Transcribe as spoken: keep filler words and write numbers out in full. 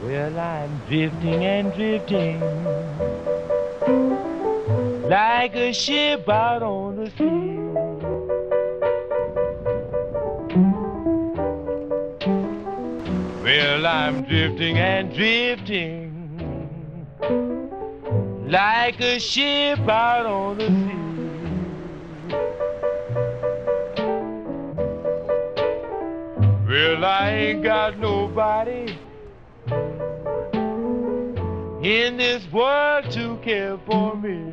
Well, I'm drifting and drifting like a ship out on the sea. Well, I'm drifting and drifting like a ship out on the sea. Well, I ain't got nobody in this world to care for me.